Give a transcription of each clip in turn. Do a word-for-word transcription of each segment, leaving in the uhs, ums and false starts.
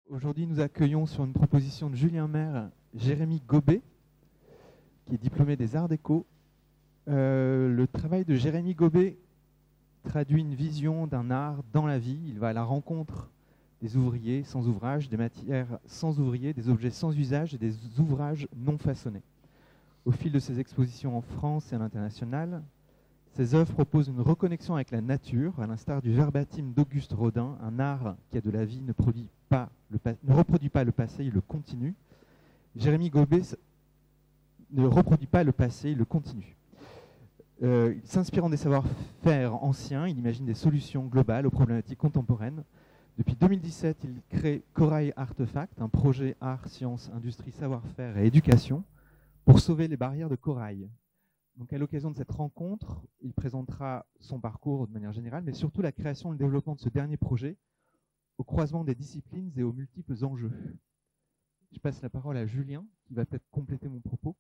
Aujourd'hui, nous accueillons sur une proposition de Julien Maire, Jérémy Gobet, qui est diplômé des Arts Déco. Euh, le travail de Jérémy Gobet traduit une vision d'un art dans la vie. Il va à la rencontre des ouvriers sans ouvrage, des matières sans ouvriers, des objets sans usage et des ouvrages non façonnés. Au fil de ses expositions en France et à l'international, ses œuvres proposent une reconnexion avec la nature, à l'instar du verbatim d'Auguste Rodin, un art qui a de la vie ne, produit pas le ne reproduit pas le passé, il le continue. Jérémy Gobet ne reproduit pas le passé, il le continue. Euh, S'inspirant des savoir-faire anciens, il imagine des solutions globales aux problématiques contemporaines. Depuis deux mille dix-sept, il crée Corail Artefact, un projet art, sciences, industrie, savoir-faire et éducation pour sauver les barrières de corail. Donc à l'occasion de cette rencontre, il présentera son parcours de manière générale, mais surtout la création et le développement de ce dernier projet au croisement des disciplines et aux multiples enjeux. Je passe la parole à Julien, qui va peut-être compléter mon propos.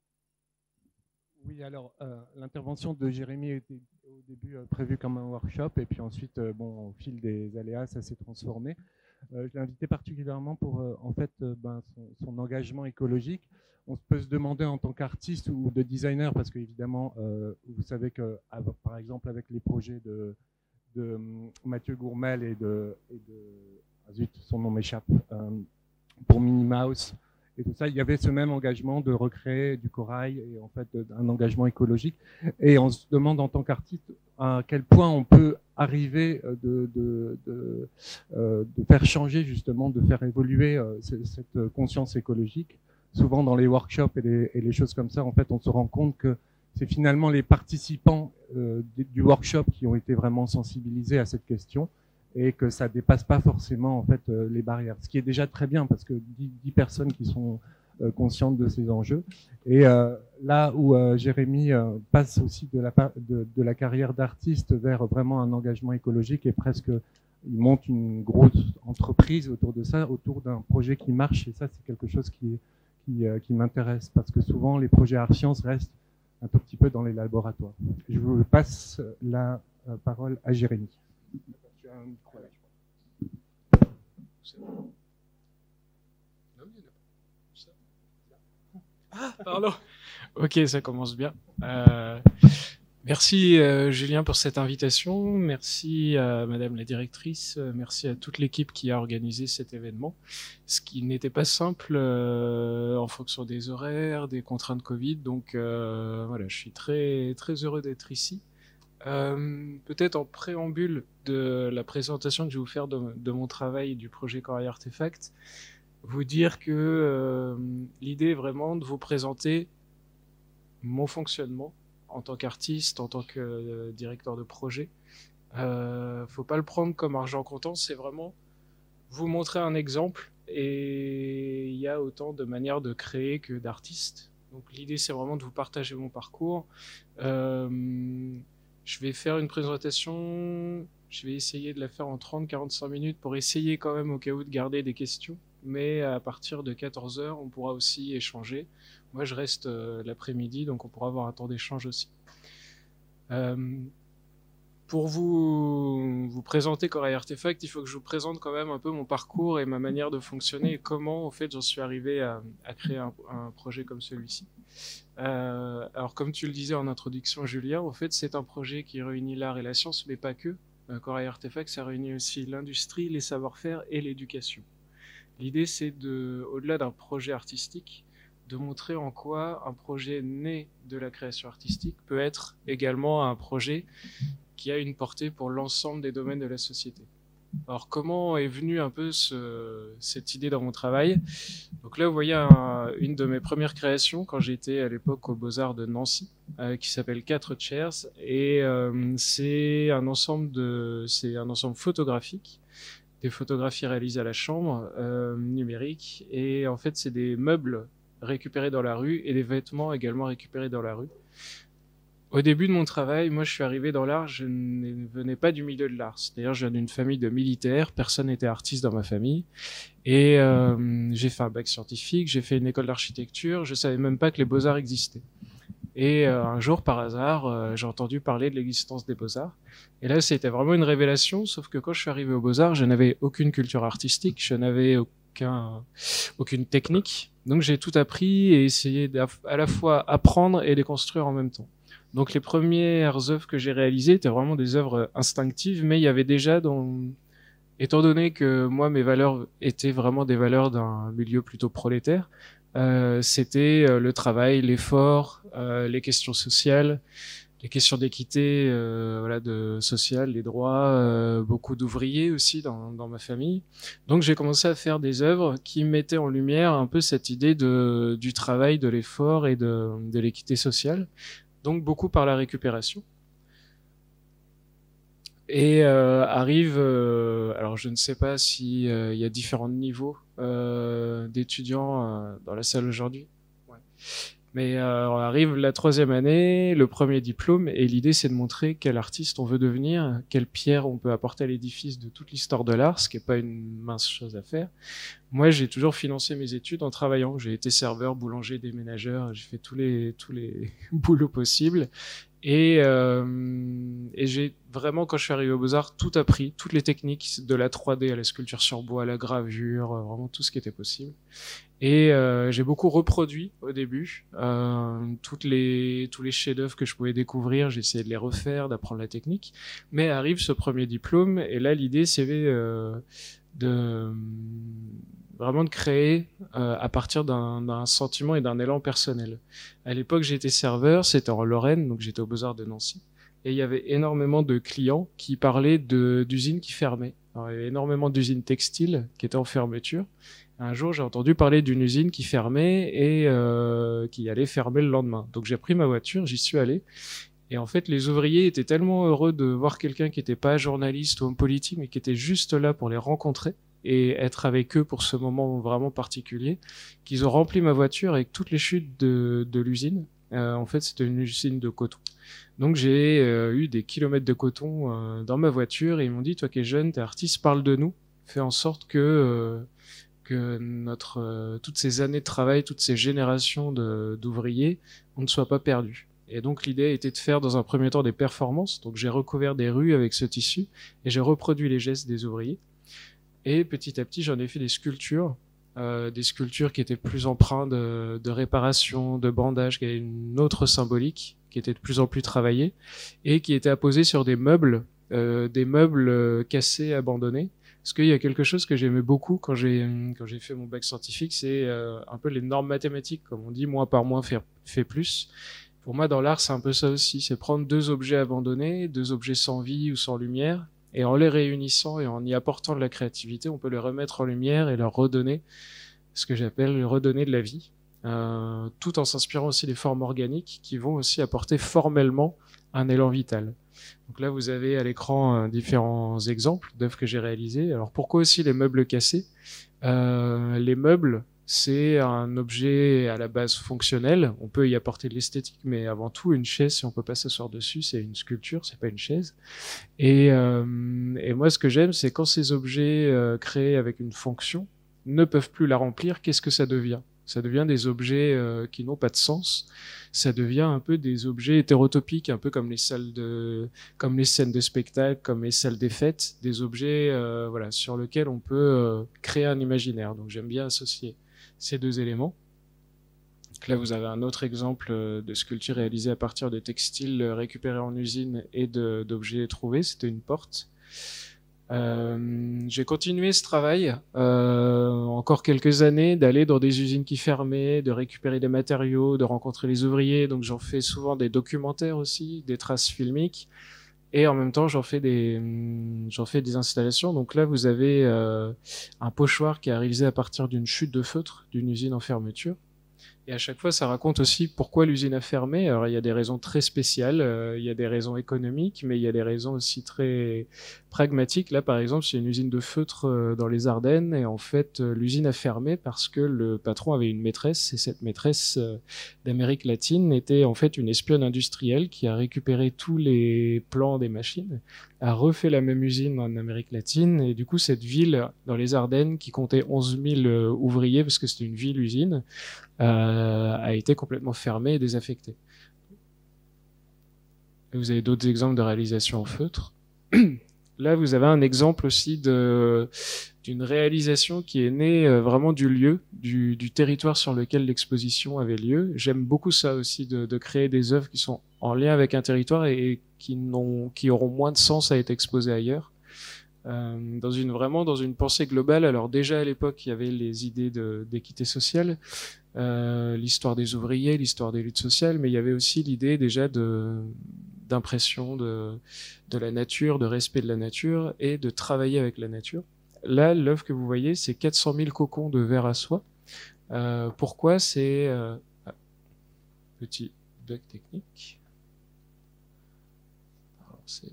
Oui, alors euh, l'intervention de Jérémy était au début euh, prévue comme un workshop, et puis ensuite, euh, bon, au fil des aléas, ça s'est transformé. Euh, je l'ai invité particulièrement pour euh, en fait, euh, ben, son, son engagement écologique. On peut se demander en tant qu'artiste ou de designer, parce qu'évidemment, euh, vous savez que, par exemple, avec les projets de, de Mathieu Gourmel et de, et de ah zut, son nom m'échappe, euh, pour Minnie Mouse et tout ça, il y avait ce même engagement de recréer du corail et en fait un engagement écologique. Et on se demande en tant qu'artiste à quel point on peut arriver de, de, de, euh, de faire changer justement, de faire évoluer euh, cette conscience écologique. Souvent dans les workshops et les, et les choses comme ça, en fait, on se rend compte que c'est finalement les participants euh, du workshop qui ont été vraiment sensibilisés à cette question et que ça dépasse pas forcément en fait euh, les barrières. Ce qui est déjà très bien parce que dix, dix personnes qui sont euh, conscientes de ces enjeux. Et euh, là où euh, Jérémy euh, passe aussi de la, de, de la carrière d'artiste vers vraiment un engagement écologique et presque il monte une grosse entreprise autour de ça, autour d'un projet qui marche et ça c'est quelque chose qui qui, euh, qui m'intéresse parce que souvent les projets art sciences restent un tout petit peu dans les laboratoires. Je vous passe la euh, parole à Jérémy. Tu as un micro là, je crois. Ah, pardon. Ok, ça commence bien. Euh, merci euh, Julien pour cette invitation. Merci à Madame la directrice. Merci à toute l'équipe qui a organisé cet événement. Ce qui n'était pas simple euh, en fonction des horaires, des contraintes Covid. Donc euh, voilà, je suis très très heureux d'être ici. Euh, peut-être en préambule de la présentation que je vais vous faire de, de mon travail du projet Corail Artefact, vous dire que euh, l'idée est vraiment de vous présenter mon fonctionnement en tant qu'artiste, en tant que euh, directeur de projet. Euh, faut pas le prendre comme argent comptant, c'est vraiment vous montrer un exemple et il y a autant de manières de créer que d'artistes. Donc l'idée c'est vraiment de vous partager mon parcours. Euh, Je vais faire une présentation, je vais essayer de la faire en trente à quarante-cinq minutes pour essayer quand même au cas où de garder des questions. Mais à partir de quatorze heures, on pourra aussi échanger. Moi, je reste euh, l'après-midi, donc on pourra avoir un temps d'échange aussi. Euh, pour vous, vous présenter Corail Artefact, il faut que je vous présente quand même un peu mon parcours et ma manière de fonctionner et comment, en fait, j'en suis arrivé à, à créer un, un projet comme celui-ci. Euh, alors comme tu le disais en introduction Julien, en fait c'est un projet qui réunit l'art et la science mais pas que. Euh, Corail Artefact ça réunit aussi l'industrie, les savoir-faire et l'éducation. L'idée c'est de, au-delà d'un projet artistique, de montrer en quoi un projet né de la création artistique peut être également un projet qui a une portée pour l'ensemble des domaines de la société. Alors comment est venue un peu ce, cette idée dans mon travail? Donc là vous voyez un, une de mes premières créations quand j'étais à l'époque aux Beaux-Arts de Nancy euh, qui s'appelle quatre chairs et euh, c'est un ensemble de c'est un ensemble photographique, des photographies réalisées à la chambre euh, numérique et en fait c'est des meubles récupérés dans la rue et des vêtements également récupérés dans la rue. Au début de mon travail, moi je suis arrivé dans l'art, je ne venais pas du milieu de l'art. C'est-à-dire je viens d'une famille de militaires, personne n'était artiste dans ma famille. Et euh, j'ai fait un bac scientifique, j'ai fait une école d'architecture, je savais même pas que les beaux-arts existaient. Et euh, un jour, par hasard, euh, j'ai entendu parler de l'existence des Beaux-Arts. Et là, c'était vraiment une révélation, sauf que quand je suis arrivé aux Beaux-Arts, je n'avais aucune culture artistique, je n'avais aucun, aucune technique. Donc j'ai tout appris et essayé à la fois apprendre et déconstruire en même temps. Donc les premières œuvres que j'ai réalisées étaient vraiment des œuvres instinctives, mais il y avait déjà dans... Étant donné que moi, mes valeurs étaient vraiment des valeurs d'un milieu plutôt prolétaire, euh, c'était euh, le travail, l'effort, euh, les questions sociales, les questions d'équité, euh, voilà, de sociale, les droits, euh, beaucoup d'ouvriers aussi dans, dans ma famille. Donc j'ai commencé à faire des œuvres qui mettaient en lumière un peu cette idée de, du travail, de l'effort et de, de l'équité sociale. Donc beaucoup par la récupération. Et euh, arrive, euh, alors je ne sais pas si euh, il y a différents niveaux euh, d'étudiants euh, dans la salle aujourd'hui, ouais. Mais euh, arrive la troisième année, le premier diplôme, et l'idée c'est de montrer quel artiste on veut devenir, quelle pierre on peut apporter à l'édifice de toute l'histoire de l'art, ce qui n'est pas une mince chose à faire. Moi, j'ai toujours financé mes études en travaillant. J'ai été serveur, boulanger, déménageur, j'ai fait tous les tous les boulots possibles. Et, euh, et j'ai vraiment, quand je suis arrivé aux Beaux-Arts, tout appris, toutes les techniques, de la trois D à la sculpture sur bois, à la gravure, vraiment tout ce qui était possible. Et euh, j'ai beaucoup reproduit au début euh, toutes les, tous les chefs-d'œuvre que je pouvais découvrir. J'ai essayé de les refaire, d'apprendre la technique. Mais arrive ce premier diplôme, et là l'idée c'est euh, de vraiment de créer euh, à partir d'un, d'un sentiment et d'un élan personnel. À l'époque, j'étais serveur, c'était en Lorraine, donc j'étais aux Beaux-Arts de Nancy, et il y avait énormément de clients qui parlaient de, d'usines qui fermaient. Alors, il y avait énormément d'usines textiles qui étaient en fermeture. Un jour, j'ai entendu parler d'une usine qui fermait et euh, qui allait fermer le lendemain. Donc j'ai pris ma voiture, j'y suis allé. Et en fait, les ouvriers étaient tellement heureux de voir quelqu'un qui n'était pas journaliste ou homme politique, mais qui était juste là pour les rencontrer et être avec eux pour ce moment vraiment particulier, qu'ils ont rempli ma voiture avec toutes les chutes de, de l'usine. Euh, en fait, c'était une usine de coton. Donc j'ai euh, eu des kilomètres de coton euh, dans ma voiture et ils m'ont dit, toi qui es jeune, t'es artiste, parle de nous, fais en sorte que... Euh, que notre, euh, toutes ces années de travail, toutes ces générations de, d'ouvriers, on ne soit pas perdus. Et donc l'idée était de faire dans un premier temps des performances. Donc j'ai recouvert des rues avec ce tissu et j'ai reproduit les gestes des ouvriers. Et petit à petit, j'en ai fait des sculptures, euh, des sculptures qui étaient plus empreintes de, de réparation, de bandage, qui avaient une autre symbolique, qui était de plus en plus travaillée et qui étaient apposées sur des meubles, euh, des meubles euh, cassés, abandonnés. Parce qu'il y a quelque chose que j'aimais beaucoup quand j'ai quand j'ai fait mon bac scientifique, c'est euh, un peu les normes mathématiques, comme on dit, moins par moins fait, fait plus. Pour moi, dans l'art, c'est un peu ça aussi, c'est prendre deux objets abandonnés, deux objets sans vie ou sans lumière, et en les réunissant et en y apportant de la créativité, on peut les remettre en lumière et leur redonner ce que j'appelle redonner de la vie, euh, tout en s'inspirant aussi des formes organiques qui vont aussi apporter formellement un élan vital. Donc là, vous avez à l'écran euh, différents exemples d'œuvres que j'ai réalisées. Alors pourquoi aussi les meubles cassés ? euh, Les meubles, c'est un objet à la base fonctionnel. On peut y apporter de l'esthétique, mais avant tout, une chaise, si on peut pas s'asseoir dessus, c'est une sculpture, c'est pas une chaise. Et, euh, et moi, ce que j'aime, c'est quand ces objets euh, créés avec une fonction ne peuvent plus la remplir, qu'est-ce que ça devient ? Ça devient des objets euh, qui n'ont pas de sens. Ça devient un peu des objets hétérotopiques, un peu comme les salles de, comme les scènes de spectacle, comme les salles des fêtes, des objets, euh, voilà, sur lesquels on peut euh, créer un imaginaire. Donc j'aime bien associer ces deux éléments. Donc là, vous avez un autre exemple de sculpture réalisée à partir de textiles récupérés en usine et de, d'objets trouvés. C'était une porte. Euh, j'ai continué ce travail euh, encore quelques années, d'aller dans des usines qui fermaient, de récupérer des matériaux, de rencontrer les ouvriers. Donc j'en fais souvent des documentaires aussi, des traces filmiques, et en même temps j'en fais des j'en fais des installations. Donc là vous avez euh, un pochoir qui est réalisé à partir d'une chute de feutre d'une usine en fermeture. Et à chaque fois, ça raconte aussi pourquoi l'usine a fermé. Alors, il y a des raisons très spéciales, euh, il y a des raisons économiques, mais il y a des raisons aussi très pragmatiques. Là, par exemple, c'est une usine de feutre euh, dans les Ardennes, et en fait, euh, l'usine a fermé parce que le patron avait une maîtresse, et cette maîtresse euh, d'Amérique latine était en fait une espionne industrielle qui a récupéré tous les plans des machines, a refait la même usine en Amérique latine, et du coup, cette ville dans les Ardennes, qui comptait onze mille euh, ouvriers, parce que c'était une ville-usine, Euh, a été complètement fermée et désaffectée. Et vous avez d'autres exemples de réalisation en feutre. Là, vous avez un exemple aussi de d'une réalisation qui est née euh, vraiment du lieu, du, du territoire sur lequel l'exposition avait lieu. J'aime beaucoup ça aussi, de, de créer des œuvres qui sont en lien avec un territoire et, et qui n'ont, qui auront moins de sens à être exposées ailleurs. Euh, dans une vraiment dans une pensée globale. Alors déjà à l'époque, il y avait les idées de, d'équité sociale, euh, l'histoire des ouvriers, l'histoire des luttes sociales, mais il y avait aussi l'idée déjà de d'impression de de la nature, de respect de la nature et de travailler avec la nature. Là, l'œuvre que vous voyez, c'est quatre cent mille cocons de verre à soie. Euh, pourquoi c'est euh... ah, petit bug technique. Alors, c'est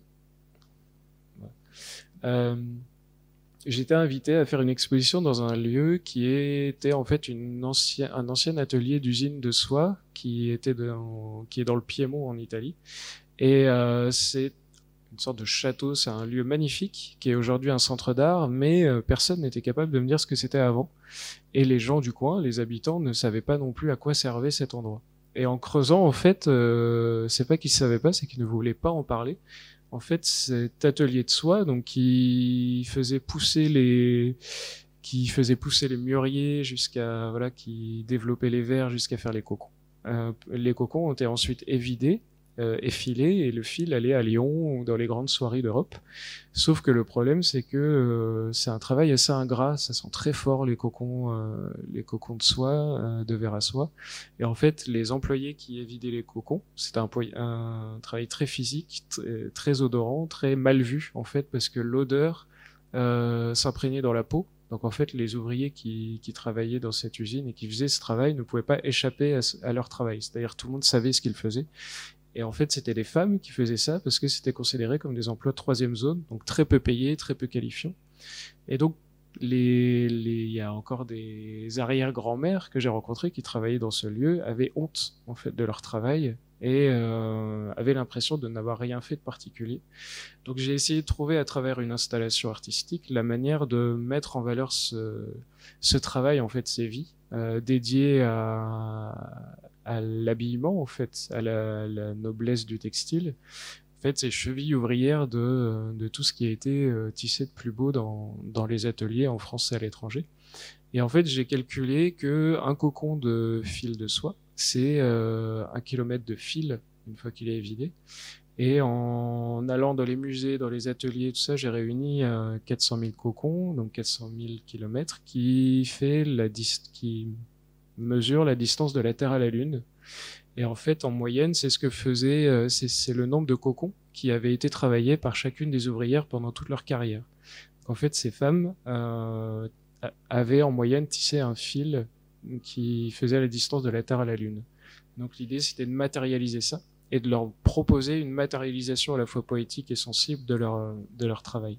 Euh, j'étais invité à faire une exposition dans un lieu qui était en fait une ancien, un ancien atelier d'usine de soie qui était dans, qui est dans le Piémont en Italie. Et euh, c'est une sorte de château, c'est un lieu magnifique qui est aujourd'hui un centre d'art, mais euh, personne n'était capable de me dire ce que c'était avant. Et les gens du coin, les habitants, ne savaient pas non plus à quoi servait cet endroit. Et en creusant, en fait, euh, c'est pas qu'ils savaient pas, c'est qu'ils ne voulaient pas en parler. En fait, cet atelier de soie, donc qui faisait pousser les, qui faisait pousser les mûriers jusqu'à, voilà, qui développait les vers jusqu'à faire les cocons. Euh, les cocons ont été ensuite évidés, euh, effilés, et le fil allait à Lyon ou dans les grandes soieries d'Europe. Sauf que le problème, c'est que euh, c'est un travail assez ingrat, ça sent très fort les cocons, euh, les cocons de soie, euh, de verre à soie. Et en fait, les employés qui évidaient les cocons, c'était un, un travail très physique, très, très odorant, très mal vu en fait, parce que l'odeur euh, s'imprégnait dans la peau. Donc en fait, les ouvriers qui, qui travaillaient dans cette usine et qui faisaient ce travail ne pouvaient pas échapper à, à leur travail. C'est-à-dire tout le monde savait ce qu'ils faisaient. Et en fait, c'était les femmes qui faisaient ça parce que c'était considéré comme des emplois de troisième zone, donc très peu payés, très peu qualifiants. Et donc, les, les, il y a encore des arrière-grand-mères que j'ai rencontrées qui travaillaient dans ce lieu, avaient honte en fait de leur travail et euh, avaient l'impression de n'avoir rien fait de particulier. Donc, j'ai essayé de trouver à travers une installation artistique la manière de mettre en valeur ce, ce travail, en fait, ces vies euh, dédiées à à l'habillement, en fait, à la, la noblesse du textile. En fait, c'est chevilles ouvrières de, de tout ce qui a été euh, tissé de plus beau dans, dans les ateliers en France et à l'étranger. Et en fait, j'ai calculé que un cocon de fil de soie, c'est euh, un kilomètre de fil une fois qu'il est vidé. Et en allant dans les musées, dans les ateliers, tout ça, j'ai réuni euh, quatre cent mille cocons, donc quatre cent mille kilomètres, qui fait la dist qui mesure la distance de la Terre à la Lune. Et en fait, en moyenne, c'est ce que faisait, euh, c'est, c'est le nombre de cocons qui avaient été travaillés par chacune des ouvrières pendant toute leur carrière. Donc, en fait, ces femmes euh, avaient en moyenne tissé un fil qui faisait la distance de la Terre à la Lune. Donc l'idée, c'était de matérialiser ça et de leur proposer une matérialisation à la fois poétique et sensible de leur, de leur travail.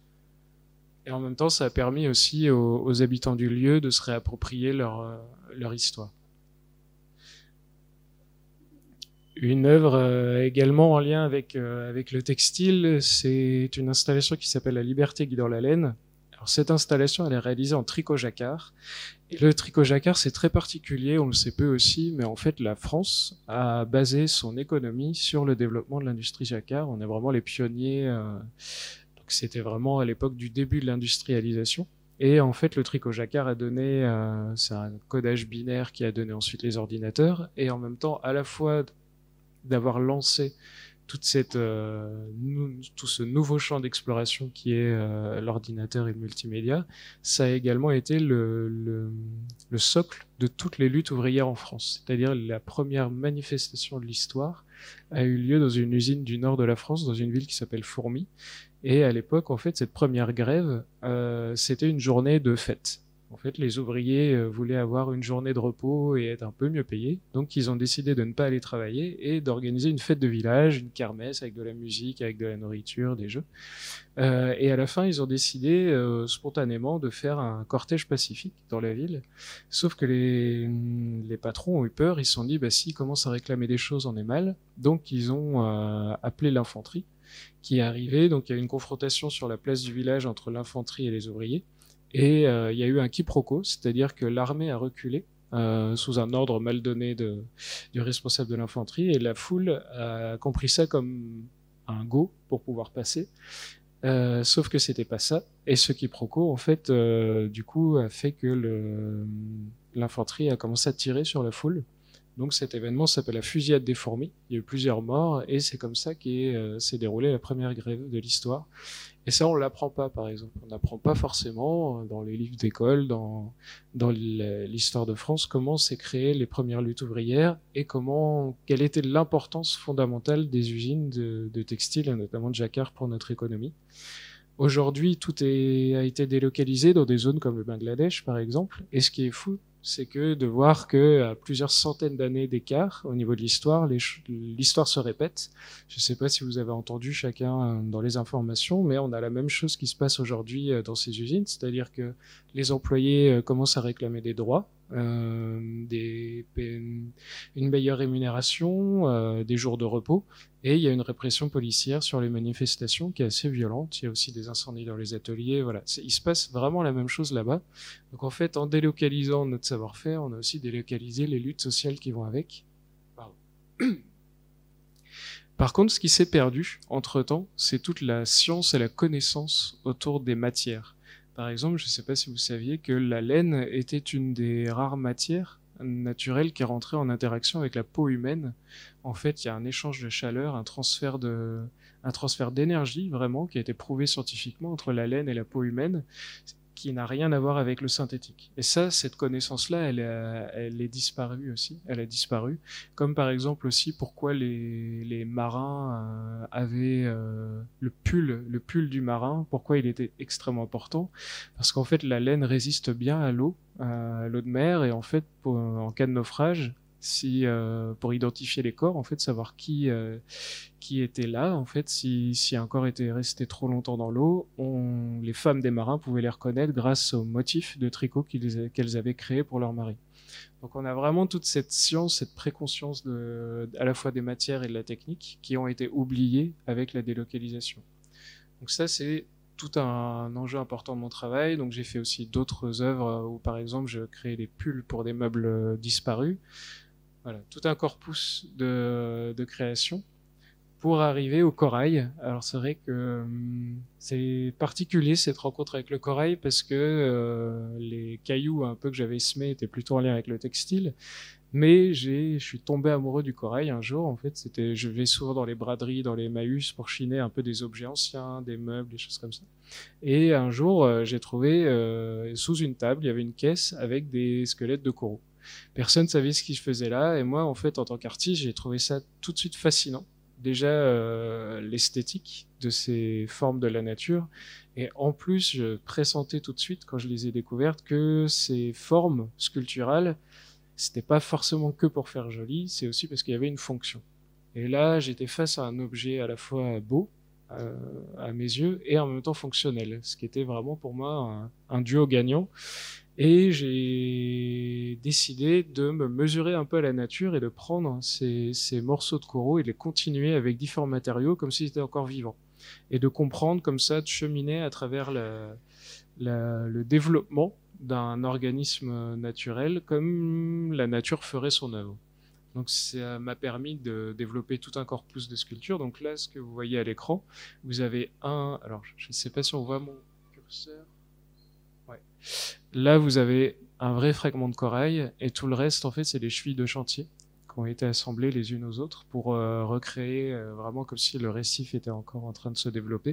Et en même temps, ça a permis aussi aux, aux habitants du lieu de se réapproprier leur, leur histoire. Une œuvre euh, également en lien avec, euh, avec le textile, c'est une installation qui s'appelle La Liberté guidant la laine. Alors, cette installation, elle est réalisée en tricot jacquard. Et le tricot jacquard, c'est très particulier, on le sait peu aussi, mais en fait, la France a basé son économie sur le développement de l'industrie jacquard. On est vraiment les pionniers. Euh, C'était vraiment à l'époque du début de l'industrialisation. Et en fait, le tricot jacquard a donné, euh, c'est un codage binaire qui a donné ensuite les ordinateurs. Et en même temps, à la fois d'avoir lancé toute cette, euh, nou, tout ce nouveau champ d'exploration qui est euh, l'ordinateur et le multimédia, ça a également été le, le, le socle de toutes les luttes ouvrières en France. C'est-à-dire la première manifestation de l'histoire a eu lieu dans une usine du nord de la France, dans une ville qui s'appelle Fourmies. Et à l'époque, en fait, cette première grève, euh, c'était une journée de fête. En fait, les ouvriers euh, voulaient avoir une journée de repos et être un peu mieux payés. Donc, ils ont décidé de ne pas aller travailler et d'organiser une fête de village, une kermesse avec de la musique, avec de la nourriture, des jeux. Euh, et à la fin, ils ont décidé euh, spontanément de faire un cortège pacifique dans la ville. Sauf que les, les patrons ont eu peur. Ils se sont dit, bah, s'ils commencent à réclamer des choses, on est mal. Donc, ils ont euh, appelé l'infanterie qui est arrivé. Donc il y a eu une confrontation sur la place du village entre l'infanterie et les ouvriers. Et euh, il y a eu un quiproquo, c'est-à-dire que l'armée a reculé euh, sous un ordre mal donné de, du responsable de l'infanterie, et la foule a compris ça comme un go pour pouvoir passer. Euh, sauf que c'était pas ça, et ce quiproquo en fait euh, du coup a fait que le, l'infanterie a commencé à tirer sur la foule. Donc cet événement s'appelle la fusillade des fourmis. Il y a eu plusieurs morts et c'est comme ça qu'est euh, s'est déroulée la première grève de l'histoire. Et ça on l'apprend pas par exemple. On n'apprend pas forcément dans les livres d'école, dans dans l'histoire de France comment s'est créées les premières luttes ouvrières et comment quelle était l'importance fondamentale des usines de, de textiles, notamment de jacquard pour notre économie. Aujourd'hui, tout est, a été délocalisé dans des zones comme le Bangladesh, par exemple. Et ce qui est fou, c'est que de voir que à plusieurs centaines d'années d'écart, au niveau de l'histoire, l'histoire se répète. Je ne sais pas si vous avez entendu chacun dans les informations, mais on a la même chose qui se passe aujourd'hui dans ces usines, c'est-à-dire que les employés commencent à réclamer des droits, euh, des, une meilleure rémunération, euh, des jours de repos. Et il y a une répression policière sur les manifestations qui est assez violente. Il y a aussi des incendies dans les ateliers. Voilà, il se passe vraiment la même chose là-bas. Donc en fait, en délocalisant notre savoir-faire, on a aussi délocalisé les luttes sociales qui vont avec. Pardon. Par contre, ce qui s'est perdu entre-temps, c'est toute la science et la connaissance autour des matières. Par exemple, je ne sais pas si vous saviez que la laine était une des rares matières naturelle qui est rentrée en interaction avec la peau humaine. En fait, il y a un échange de chaleur, un transfert de, un transfert d'énergie vraiment qui a été prouvé scientifiquement entre la laine et la peau humaine, qui n'a rien à voir avec le synthétique. Et ça, cette connaissance-là, elle, elle est disparue aussi. Elle a disparu. Comme par exemple aussi pourquoi les, les marins euh, avaient euh, le pull, le pull du marin. Pourquoi il était extrêmement important? Parce qu'en fait, la laine résiste bien à l'eau, à l'eau de mer, et en fait, pour, en cas de naufrage, si euh, pour identifier les corps, en fait, savoir qui euh, qui était là, en fait, si, si un corps était resté trop longtemps dans l'eau, on, les femmes des marins pouvaient les reconnaître grâce aux motifs de tricot qu'ils, qu'elles avaient créés pour leurs maris. Donc on a vraiment toute cette science, cette préconscience de, à la fois des matières et de la technique qui ont été oubliées avec la délocalisation. Donc ça, c'est tout un enjeu important de mon travail. Donc j'ai fait aussi d'autres œuvres où, par exemple, je créais des pulls pour des meubles disparus. Voilà, tout un corpus de, de création pour arriver au corail. Alors c'est vrai que hum, c'est particulier cette rencontre avec le corail parce que euh, les cailloux un peu que j'avais semés étaient plutôt en lien avec le textile. Mais j'ai, je suis tombé amoureux du corail un jour. En fait, c'était, je vais souvent dans les braderies, dans les Maüs pour chiner un peu des objets anciens, des meubles, des choses comme ça. Et un jour, euh, j'ai trouvé euh, sous une table, il y avait une caisse avec des squelettes de coraux. Personne ne savait ce qu'ils faisaient là, et moi, en fait, en tant qu'artiste, j'ai trouvé ça tout de suite fascinant. Déjà, euh, l'esthétique de ces formes de la nature, et en plus, je pressentais tout de suite, quand je les ai découvertes, que ces formes sculpturales, c'était pas forcément que pour faire joli, c'est aussi parce qu'il y avait une fonction. Et là, j'étais face à un objet à la fois beau, euh, à mes yeux, et en même temps fonctionnel, ce qui était vraiment pour moi un, un duo gagnant. Et j'ai décidé de me mesurer un peu à la nature et de prendre ces, ces morceaux de coraux et de les continuer avec différents matériaux comme s'ils étaient encore vivants. Et de comprendre comme ça, de cheminer à travers la, la, le développement d'un organisme naturel comme la nature ferait son œuvre. Donc ça m'a permis de développer tout un corpus de sculptures. Donc là, ce que vous voyez à l'écran, vous avez un... Alors, je ne sais pas si on voit mon curseur. Ouais. Là, vous avez un vrai fragment de corail et tout le reste, en fait, c'est des chevilles de chantier qui ont été assemblées les unes aux autres pour euh, recréer euh, vraiment comme si le récif était encore en train de se développer.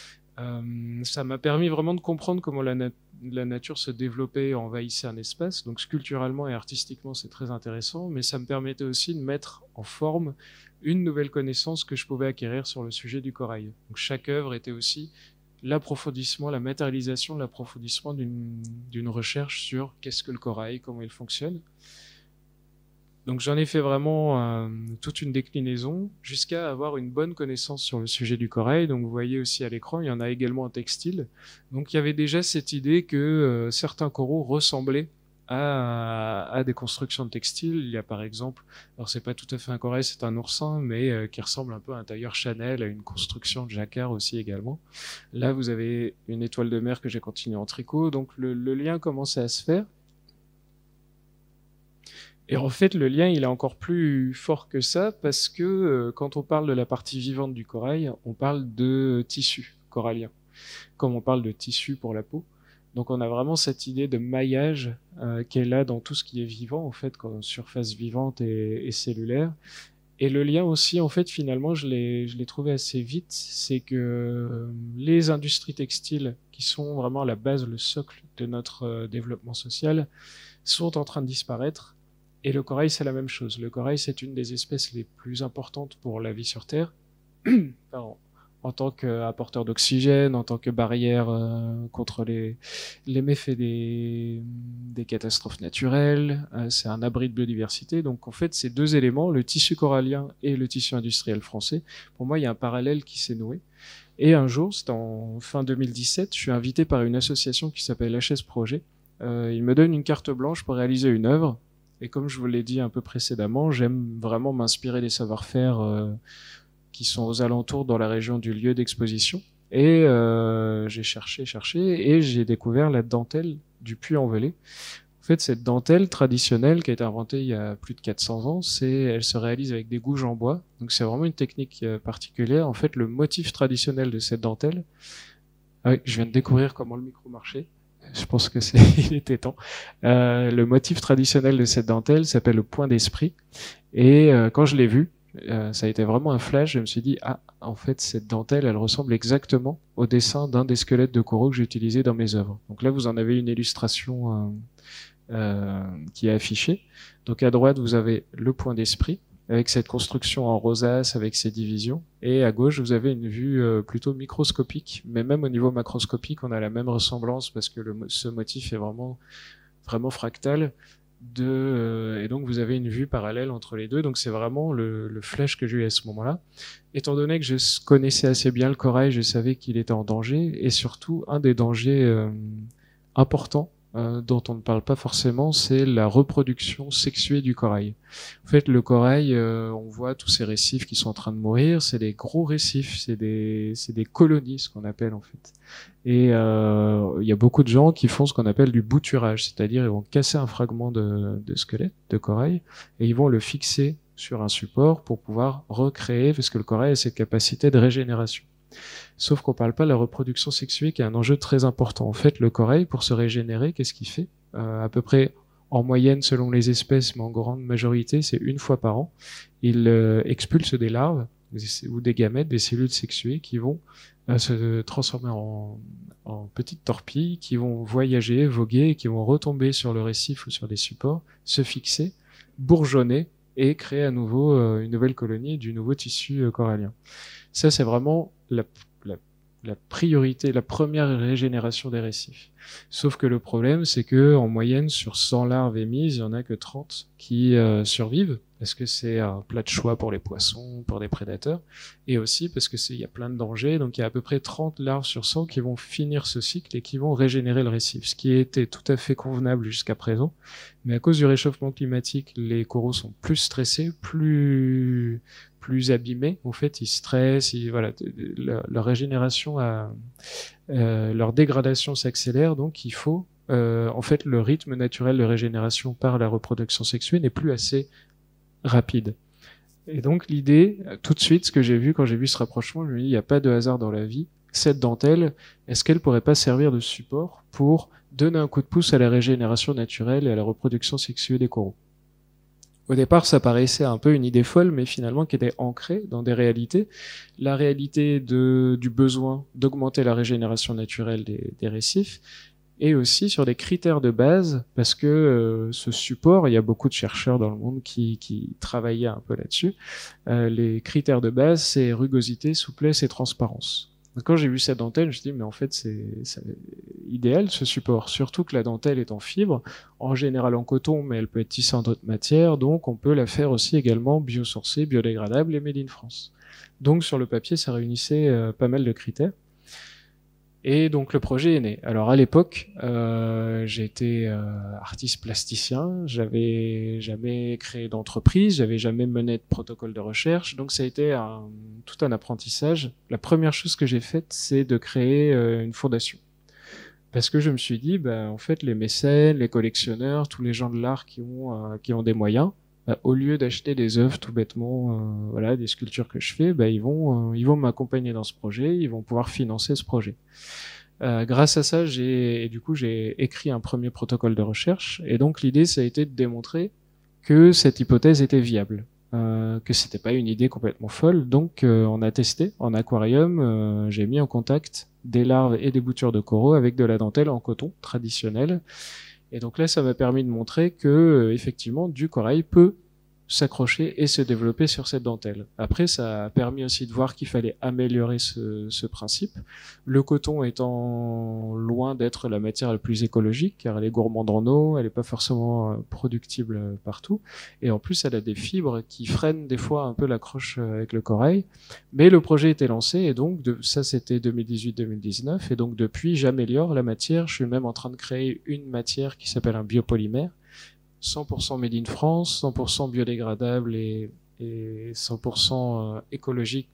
Euh, ça m'a permis vraiment de comprendre comment la, nat la nature se développait et envahissait un espace. Donc sculpturalement et artistiquement, c'est très intéressant, mais ça me permettait aussi de mettre en forme une nouvelle connaissance que je pouvais acquérir sur le sujet du corail. Donc chaque œuvre était aussi l'approfondissement, la matérialisation de l'approfondissement d'une recherche sur qu'est-ce que le corail, comment il fonctionne. Donc j'en ai fait vraiment euh, toute une déclinaison jusqu'à avoir une bonne connaissance sur le sujet du corail. Donc vous voyez aussi à l'écran, il y en a également en textile. Donc il y avait déjà cette idée que euh, certains coraux ressemblaient à, à des constructions de textiles. Il y a par exemple, alors c'est pas tout à fait un corail, c'est un oursin, mais euh, qui ressemble un peu à un tailleur Chanel, à une construction de jacquard aussi également. Là vous avez une étoile de mer que j'ai continué en tricot. Donc le, le lien commençait à se faire. Et en fait, le lien, il est encore plus fort que ça, parce que euh, quand on parle de la partie vivante du corail, on parle de tissu corallien, comme on parle de tissu pour la peau. Donc on a vraiment cette idée de maillage euh, qui est là dans tout ce qui est vivant, en fait, comme surface vivante et, et cellulaire. Et le lien aussi, en fait, finalement, je l'ai, je l'ai trouvé assez vite, c'est que euh, les industries textiles, qui sont vraiment à la base, le socle de notre euh, développement social, sont en train de disparaître. Et le corail, c'est la même chose. Le corail, c'est une des espèces les plus importantes pour la vie sur Terre. Pardon. En tant qu'apporteur d'oxygène, en tant que barrière euh, contre les, les méfaits des, des catastrophes naturelles. Euh, c'est un abri de biodiversité. Donc en fait, ces deux éléments, le tissu corallien et le tissu industriel français, pour moi, il y a un parallèle qui s'est noué. Et un jour, c'était en fin deux mille dix-sept, je suis invité par une association qui s'appelle H S Projet. Euh, ils me donnent une carte blanche pour réaliser une œuvre. Et comme je vous l'ai dit un peu précédemment, j'aime vraiment m'inspirer des savoir-faire euh, qui sont aux alentours dans la région du lieu d'exposition. Et euh, j'ai cherché, cherché, et j'ai découvert la dentelle du Puy-en-Velay. En fait, cette dentelle traditionnelle qui a été inventée il y a plus de quatre cents ans, c'est, elle se réalise avec des gouges en bois. Donc c'est vraiment une technique euh, particulière. En fait, le motif traditionnel de cette dentelle, ah oui, je viens de découvrir comment le micro marchait. Je pense que c'est, il était temps. Euh, le motif traditionnel de cette dentelle s'appelle le point d'esprit. Et euh, quand je l'ai vu, euh, ça a été vraiment un flash. Je me suis dit, ah, en fait, cette dentelle, elle ressemble exactement au dessin d'un des squelettes de coraux que j'ai utilisé dans mes œuvres. Donc là, vous en avez une illustration euh, euh, qui est affichée. Donc à droite, vous avez le point d'esprit, avec cette construction en rosace, avec ses divisions. Et à gauche, vous avez une vue euh, plutôt microscopique, mais même au niveau macroscopique, on a la même ressemblance parce que le, ce motif est vraiment, vraiment fractal. De, euh, et donc, vous avez une vue parallèle entre les deux. Donc, c'est vraiment le, le flash que j'ai eu à ce moment-là. Étant donné que je connaissais assez bien le corail, je savais qu'il était en danger. Et surtout, un des dangers euh, importants Euh, dont on ne parle pas forcément, c'est la reproduction sexuée du corail. En fait, le corail, euh, on voit tous ces récifs qui sont en train de mourir, c'est des gros récifs, c'est des, c'est des colonies, ce qu'on appelle en fait. Et euh, il y a beaucoup de gens qui font ce qu'on appelle du bouturage, c'est-à-dire ils vont casser un fragment de, de squelette, de corail, et ils vont le fixer sur un support pour pouvoir recréer, parce que le corail a cette capacité de régénération. Sauf qu'on parle pas de la reproduction sexuée qui est un enjeu très important. En fait, le corail, pour se régénérer, qu'est-ce qu'il fait euh, à peu près en moyenne, selon les espèces, mais en grande majorité, c'est une fois par an. Il euh, expulse des larves ou des gamètes, des cellules sexuées qui vont euh, se transformer en, en petites torpilles, qui vont voyager, voguer, qui vont retomber sur le récif ou sur des supports, se fixer, bourgeonner et créer à nouveau euh, une nouvelle colonie, du nouveau tissu euh, corallien. Ça, c'est vraiment la, la, la priorité, la première régénération des récifs. Sauf que le problème, c'est que en moyenne, sur cent larves émises, il y en a que trente qui euh, survivent, parce que c'est un plat de choix pour les poissons, pour des prédateurs, et aussi parce que c'est, il y a plein de dangers. Donc il y a à peu près trente larves sur cent qui vont finir ce cycle et qui vont régénérer le récif, ce qui était tout à fait convenable jusqu'à présent. Mais à cause du réchauffement climatique, les coraux sont plus stressés, plus plus abîmés. En fait, ils stressent, ils, voilà, leur, leur régénération, a, euh, leur dégradation s'accélère. Donc, il faut, euh, en fait, le rythme naturel de régénération par la reproduction sexuée n'est plus assez rapide. Et donc, l'idée, tout de suite, ce que j'ai vu quand j'ai vu ce rapprochement, je me dis, il n'y a pas de hasard dans la vie. Cette dentelle, est-ce qu'elle pourrait pas servir de support pour donner un coup de pouce à la régénération naturelle et à la reproduction sexuée des coraux? Au départ, ça paraissait un peu une idée folle, mais finalement qui était ancrée dans des réalités. La réalité de, du besoin d'augmenter la régénération naturelle des, des récifs, et aussi sur des critères de base, parce que euh, ce support, il y a beaucoup de chercheurs dans le monde qui, qui travaillaient un peu là-dessus. Euh, les critères de base, c'est rugosité, souplesse et transparence. Donc, quand j'ai vu cette dentelle, je me suis dit, mais en fait, c'est, c'est idéal ce support, surtout que la dentelle est en fibre, en général en coton, mais elle peut être tissée en d'autres matières, donc on peut la faire aussi également biosourcée, biodégradable et made in France. Donc sur le papier, ça réunissait euh, pas mal de critères. Et donc le projet est né. Alors à l'époque, euh, j'étais euh, artiste plasticien, j'avais jamais créé d'entreprise, j'avais jamais mené de protocole de recherche, donc ça a été un, tout un apprentissage. La première chose que j'ai faite, c'est de créer euh, une fondation. Parce que je me suis dit, bah, en fait, les mécènes, les collectionneurs, tous les gens de l'art qui ont, euh, qui ont des moyens, bah, au lieu d'acheter des œuvres tout bêtement, euh, voilà, des sculptures que je fais, bah, ils vont, euh, ils vont m'accompagner dans ce projet, ils vont pouvoir financer ce projet. Euh, grâce à ça, j'ai, et du coup, j'ai écrit un premier protocole de recherche. Et donc, l'idée, ça a été de démontrer que cette hypothèse était viable, euh, que c'était pas une idée complètement folle. Donc, euh, on a testé en aquarium. Euh, j'ai mis en contact des larves et des boutures de coraux avec de la dentelle en coton traditionnel. Et donc là, ça m'a permis de montrer que, euh, effectivement, du corail peut s'accrocher et se développer sur cette dentelle. Après, ça a permis aussi de voir qu'il fallait améliorer ce, ce principe. Le coton étant loin d'être la matière la plus écologique, car elle est gourmande en eau, elle n'est pas forcément productible partout, et en plus, elle a des fibres qui freinent des fois un peu l'accroche avec le corail. Mais le projet était lancé, et donc de, ça c'était deux mille dix-huit deux mille dix-neuf, et donc depuis, j'améliore la matière. Je suis même en train de créer une matière qui s'appelle un biopolymère, cent pour cent made in France, cent pour cent biodégradable et, et cent pour cent écologique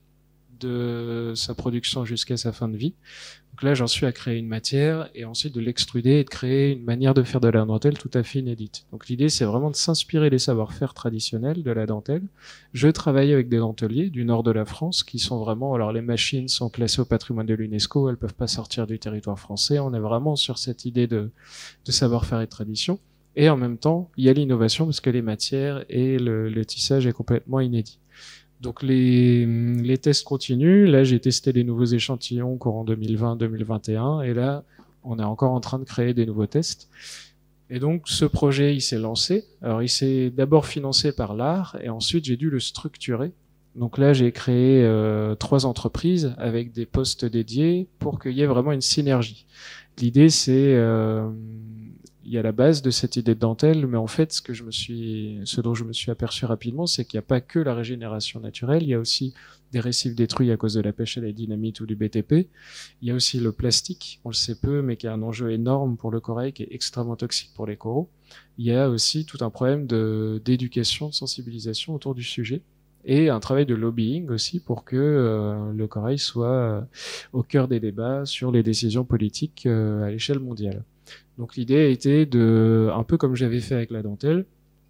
de sa production jusqu'à sa fin de vie. Donc là, j'en suis à créer une matière et ensuite de l'extruder et de créer une manière de faire de la dentelle tout à fait inédite. Donc l'idée, c'est vraiment de s'inspirer des savoir-faire traditionnels de la dentelle. Je travaille avec des denteliers du nord de la France qui sont vraiment... Alors les machines sont classées au patrimoine de l'UNESCO, elles peuvent pas sortir du territoire français. On est vraiment sur cette idée de, de savoir-faire et de tradition. Et en même temps, il y a l'innovation parce que les matières et le, le tissage est complètement inédit. Donc les, les tests continuent. Là, j'ai testé les nouveaux échantillons courant deux mille vingt deux mille vingt et un. Et là, on est encore en train de créer des nouveaux tests. Et donc, ce projet, il s'est lancé. Alors, il s'est d'abord financé par l'art et ensuite, j'ai dû le structurer. Donc là, j'ai créé euh, trois entreprises avec des postes dédiés pour qu'il y ait vraiment une synergie. L'idée, c'est... Euh, il y a la base de cette idée de dentelle, mais en fait, ce que je me suis, ce dont je me suis aperçu rapidement, c'est qu'il n'y a pas que la régénération naturelle, il y a aussi des récifs détruits à cause de la pêche à la dynamite ou du B T P. Il y a aussi le plastique, on le sait peu, mais qui a un enjeu énorme pour le corail, qui est extrêmement toxique pour les coraux. Il y a aussi tout un problème de, d'éducation, de sensibilisation autour du sujet. Et un travail de lobbying aussi pour que euh, le corail soit euh, au cœur des débats sur les décisions politiques euh, à l'échelle mondiale. Donc l'idée a été de, un peu comme j'avais fait avec la dentelle,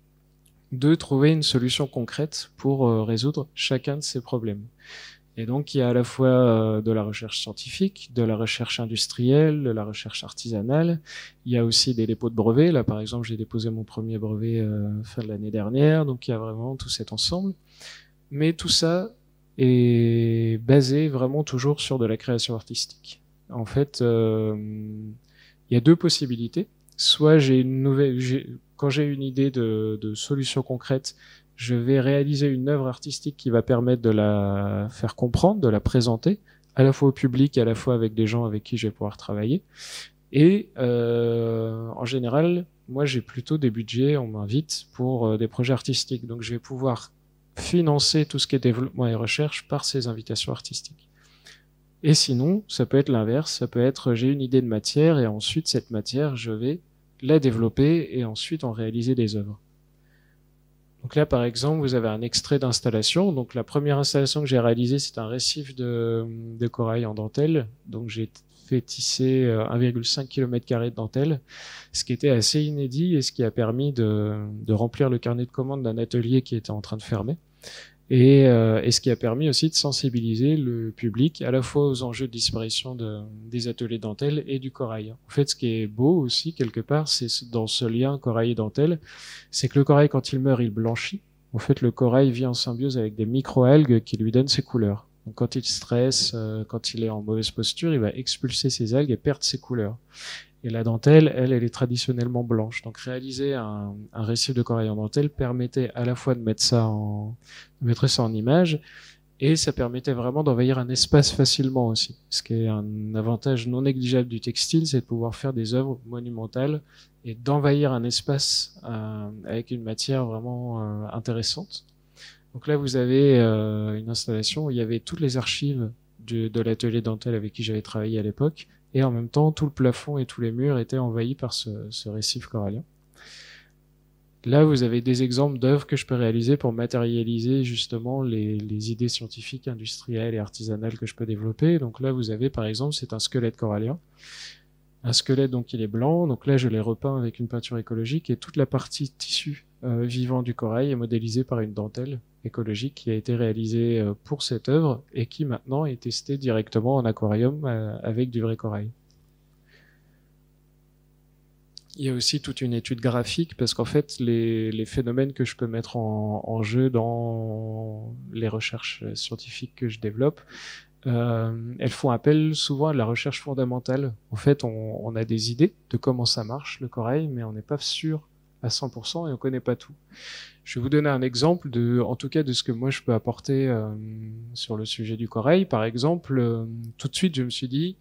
de trouver une solution concrète pour euh, résoudre chacun de ces problèmes. Et donc il y a à la fois euh, de la recherche scientifique, de la recherche industrielle, de la recherche artisanale. Il y a aussi des dépôts de brevets. Là par exemple j'ai déposé mon premier brevet euh, fin de l'année dernière, donc il y a vraiment tout cet ensemble. Mais tout ça est basé vraiment toujours sur de la création artistique. En fait, euh, il y a deux possibilités. Soit j'ai une nouvelle, j'ai, quand j'ai une idée de, de solution concrète, je vais réaliser une œuvre artistique qui va permettre de la faire comprendre, de la présenter, à la fois au public, à la fois avec des gens avec qui je vais pouvoir travailler. Et euh, en général, moi j'ai plutôt des budgets, on m'invite pour euh, des projets artistiques. Donc je vais pouvoir financer tout ce qui est développement et recherche par ces invitations artistiques. Et sinon, ça peut être l'inverse, ça peut être j'ai une idée de matière et ensuite cette matière, je vais la développer et ensuite en réaliser des œuvres. Donc là, par exemple, vous avez un extrait d'installation. Donc la première installation que j'ai réalisée, c'est un récif de, de corail en dentelle. Donc j'ai fait tisser un virgule cinq kilomètres carrés de dentelle, ce qui était assez inédit et ce qui a permis de, de remplir le carnet de commandes d'un atelier qui était en train de fermer. Et, euh, et ce qui a permis aussi de sensibiliser le public à la fois aux enjeux de disparition de, des ateliers de dentelle et du corail. En fait, ce qui est beau aussi, quelque part, c'est dans ce lien corail et dentelle, c'est que le corail, quand il meurt, il blanchit. En fait, le corail vit en symbiose avec des micro-algues qui lui donnent ses couleurs. Donc, quand il stresse, euh, quand il est en mauvaise posture, il va expulser ses algues et perdre ses couleurs. Et la dentelle, elle, elle est traditionnellement blanche. Donc réaliser un, un récif de corail en dentelle permettait à la fois de mettre ça en, de mettre ça en image, et ça permettait vraiment d'envahir un espace facilement aussi. Ce qui est un avantage non négligeable du textile, c'est de pouvoir faire des œuvres monumentales et d'envahir un espace euh, avec une matière vraiment euh, intéressante. Donc là, vous avez euh, une installation où il y avait toutes les archives de, de l'atelier dentelle avec qui j'avais travaillé à l'époque. Et en même temps, tout le plafond et tous les murs étaient envahis par ce, ce récif corallien. Là, vous avez des exemples d'œuvres que je peux réaliser pour matérialiser justement les, les idées scientifiques, industrielles et artisanales que je peux développer. Donc là, vous avez par exemple, c'est un squelette corallien. Un squelette, donc il est blanc. Donc là, je l'ai repeint avec une peinture écologique et toute la partie tissu euh, vivant du corail est modélisée par une dentelle écologique qui a été réalisée euh, pour cette œuvre et qui maintenant est testée directement en aquarium euh, avec du vrai corail. Il y a aussi toute une étude graphique parce qu'en fait, les, les phénomènes que je peux mettre en, en jeu dans les recherches scientifiques que je développe, Euh, elles font appel souvent à de la recherche fondamentale. En fait, on, on a des idées de comment ça marche, le corail, mais on n'est pas sûr à cent pour cent et on connaît pas tout. Je vais vous donner un exemple de, en tout cas, de ce que moi je peux apporter euh, sur le sujet du corail. Par exemple, euh, tout de suite, je me suis dit,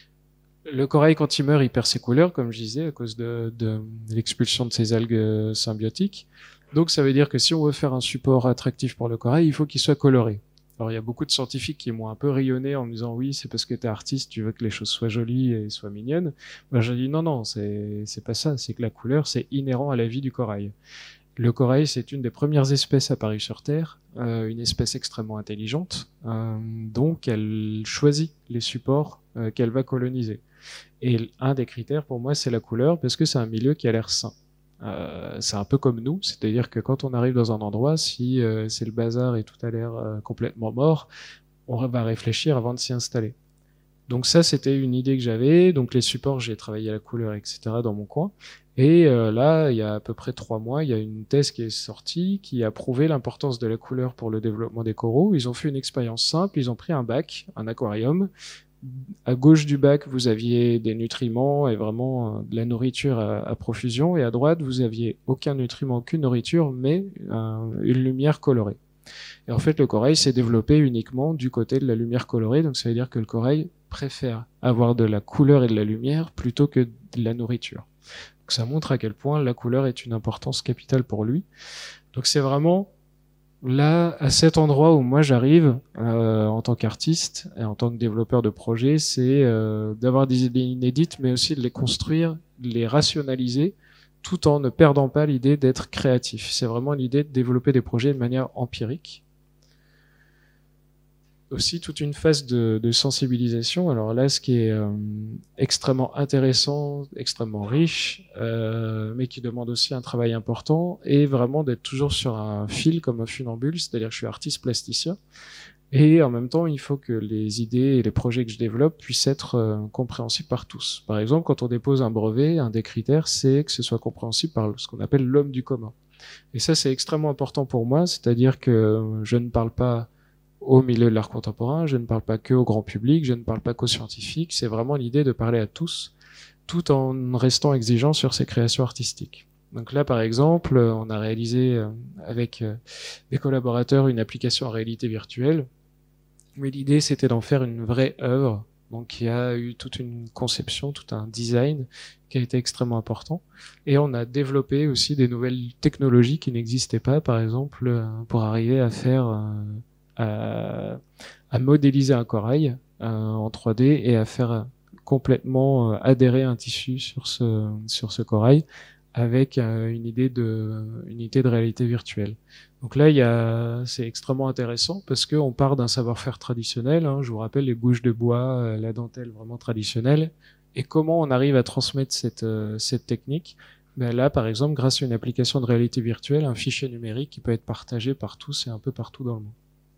le corail, quand il meurt, il perd ses couleurs, comme je disais, à cause de, de, de l'expulsion de ces algues symbiotiques. Donc, ça veut dire que si on veut faire un support attractif pour le corail, il faut qu'il soit coloré. Alors, il y a beaucoup de scientifiques qui m'ont un peu rayonné en me disant oui, c'est parce que t'es artiste, tu veux que les choses soient jolies et soient mignonnes. Moi, j'ai dit non, non, c'est, c'est pas ça. C'est que la couleur, c'est inhérent à la vie du corail. Le corail, c'est une des premières espèces apparues sur Terre, euh, une espèce extrêmement intelligente, euh, donc elle choisit les supports euh, qu'elle va coloniser. Et un des critères pour moi, c'est la couleur, parce que c'est un milieu qui a l'air sain. Euh, c'est un peu comme nous, c'est-à-dire que quand on arrive dans un endroit, si euh, c'est le bazar et tout a l'air euh, complètement mort, on va réfléchir avant de s'y installer. Donc ça, c'était une idée que j'avais. Donc les supports, j'ai travaillé à la couleur, et cetera dans mon coin. Et euh, là, il y a à peu près trois mois, il y a une thèse qui est sortie qui a prouvé l'importance de la couleur pour le développement des coraux. Ils ont fait une expérience simple, ils ont pris un bac, un aquarium. À gauche du bac, vous aviez des nutriments et vraiment euh, de la nourriture à, à profusion. Et à droite, vous aviez aucun nutriment, aucune nourriture, mais euh, une lumière colorée. Et en fait, le corail s'est développé uniquement du côté de la lumière colorée. Donc ça veut dire que le corail préfère avoir de la couleur et de la lumière plutôt que de la nourriture. Donc ça montre à quel point la couleur est une importance capitale pour lui. Donc c'est vraiment là, à cet endroit où moi j'arrive euh, en tant qu'artiste et en tant que développeur de projet, c'est euh, d'avoir des idées inédites, mais aussi de les construire, de les rationaliser, tout en ne perdant pas l'idée d'être créatif. C'est vraiment l'idée de développer des projets de manière empirique. Aussi toute une phase de, de sensibilisation. Alors là, ce qui est euh, extrêmement intéressant, extrêmement riche, euh, mais qui demande aussi un travail important, est vraiment d'être toujours sur un fil comme un funambule, c'est-à-dire que je suis artiste plasticien, et en même temps, il faut que les idées et les projets que je développe puissent être euh, compréhensibles par tous. Par exemple, quand on dépose un brevet, un des critères, c'est que ce soit compréhensible par ce qu'on appelle l'homme du commun. Et ça, c'est extrêmement important pour moi, c'est-à-dire que je ne parle pas au milieu de l'art contemporain, je ne parle pas que au grand public, je ne parle pas qu'aux scientifiques, c'est vraiment l'idée de parler à tous, tout en restant exigeant sur ses créations artistiques. Donc là, par exemple, on a réalisé avec des collaborateurs une application en réalité virtuelle, mais l'idée c'était d'en faire une vraie œuvre, donc il y a eu toute une conception, tout un design qui a été extrêmement important, et on a développé aussi des nouvelles technologies qui n'existaient pas, par exemple, pour arriver à faire... À, à modéliser un corail euh, en trois D et à faire complètement euh, adhérer un tissu sur ce sur ce corail avec euh, une idée de une idée de réalité virtuelle. Donc là, il y a c'est extrêmement intéressant parce que on part d'un savoir-faire traditionnel. Hein, je vous rappelle les bouches de bois, euh, la dentelle vraiment traditionnelle, et comment on arrive à transmettre cette euh, cette technique. Ben là, par exemple, grâce à une application de réalité virtuelle, un fichier numérique qui peut être partagé par tous et un peu partout dans le monde.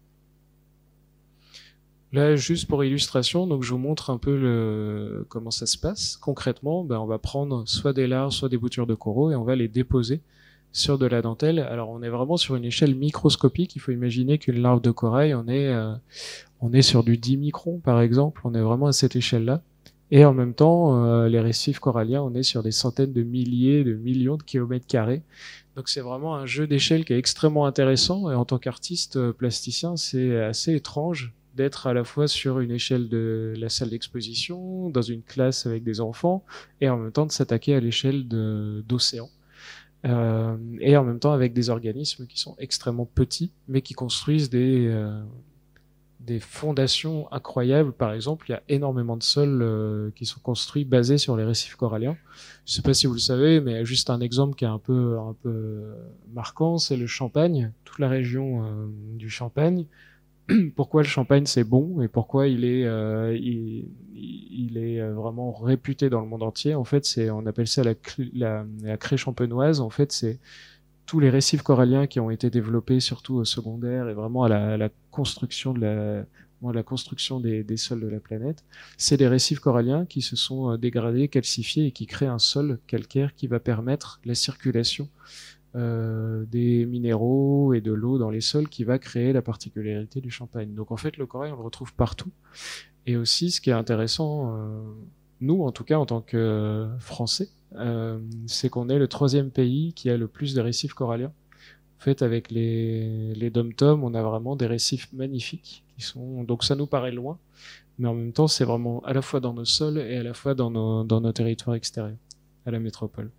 Là, juste pour illustration, donc je vous montre un peu le, comment ça se passe. Concrètement, ben, on va prendre soit des larves, soit des boutures de coraux et on va les déposer sur de la dentelle. Alors, on est vraiment sur une échelle microscopique. Il faut imaginer qu'une larve de corail, on est, euh, on est sur du dix microns, par exemple. On est vraiment à cette échelle-là. Et en même temps, euh, les récifs coralliens, on est sur des centaines de milliers, de millions de kilomètres carrés. Donc, c'est vraiment un jeu d'échelle qui est extrêmement intéressant. Et en tant qu'artiste euh, plasticien, c'est assez étrange d'être à la fois sur une échelle de la salle d'exposition, dans une classe avec des enfants, et en même temps de s'attaquer à l'échelle d'océan. Euh, et en même temps avec des organismes qui sont extrêmement petits, mais qui construisent des, euh, des fondations incroyables. Par exemple, il y a énormément de sols euh, qui sont construits basés sur les récifs coralliens. Je ne sais pas si vous le savez, mais juste un exemple qui est un peu, un peu marquant, c'est le Champagne, toute la région euh, du Champagne. pourquoi le champagne c'est bon et pourquoi il est, euh, il, il est vraiment réputé dans le monde entier. En fait, c'est, on appelle ça la, la, la craie champenoise. En fait, c'est tous les récifs coralliens qui ont été développés, surtout au secondaire et vraiment à la, à la construction de la, bon, la construction des, des sols de la planète. C'est des récifs coralliens qui se sont dégradés, calcifiés et qui créent un sol calcaire qui va permettre la circulation Euh, des minéraux et de l'eau dans les sols qui va créer la particularité du champagne. Donc en fait, le corail, on le retrouve partout. Et aussi, ce qui est intéressant, euh, nous, en tout cas, en tant que euh, Français, euh, c'est qu'on est le troisième pays qui a le plus de récifs coralliens. En fait, avec les, les dom-toms, on a vraiment des récifs magnifiques qui sont, donc ça nous paraît loin, mais en même temps, c'est vraiment à la fois dans nos sols et à la fois dans nos, dans nos territoires extérieurs, à la métropole.